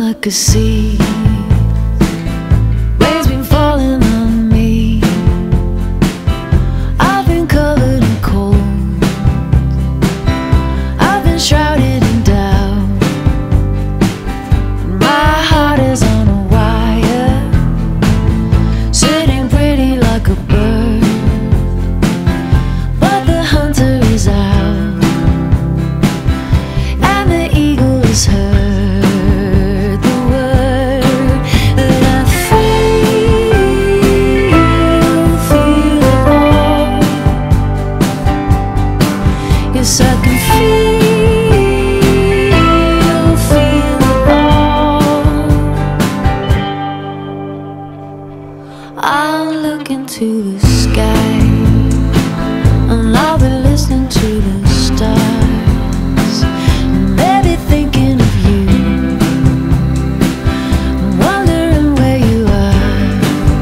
like a sea. Rain's been falling on me. I've been covered in cold. I've been shrouded in doubt. My heart is on a wire, sitting pretty like a bird, but the hunter is out and the eagle is heard. Yes, I can feel it all. I'll look into the sky and I'll be listening to the stars, and they'll be thinking of you, wondering where you are.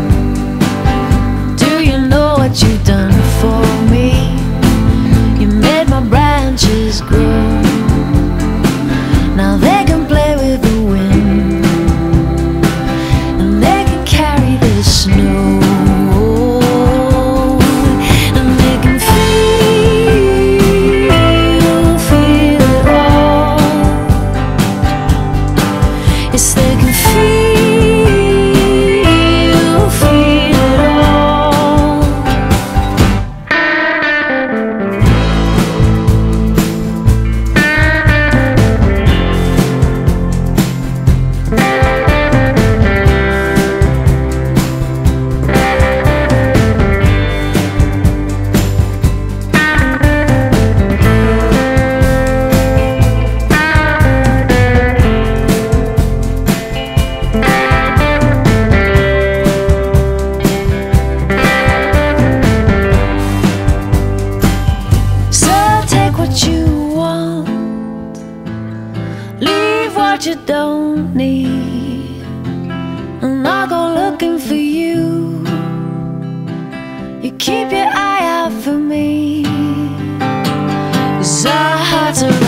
Do you know what you've done for me? Branches grow. Now they can play with the wind, and they can carry the snow, and they can feel it all. Yes, they can feel it all. What you don't need, and I'll go looking for you. You keep your eye out for me, 'cause our hearts are